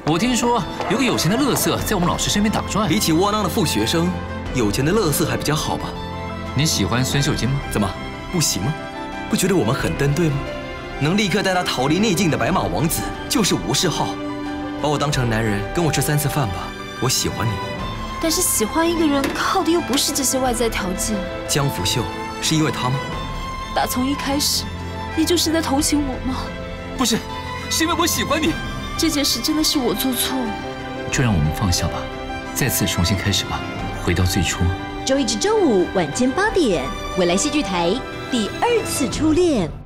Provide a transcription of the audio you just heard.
我听说有个有钱的乐色在我们老师身边打转。 比起窝囊的富学生，有钱的乐色还比较好吧？ 你喜欢孙秀金吗？ 怎么不行吗？不觉得我们很登对吗？能立刻带他逃离逆境的白马王子就是吴世浩。把我当成男人，跟我吃3次饭吧。我喜欢你。 但是喜欢一个人靠的又不是这些外在条件。 江福秀是因为他吗？ 打从一开始，你就是在同情我吗？ 不是，是因为我喜欢你。 这件事真的是我做错了。 就让我们放下吧，再次重新开始吧，回到最初。 周一至周五晚间8点，未来戏剧台第2次初恋。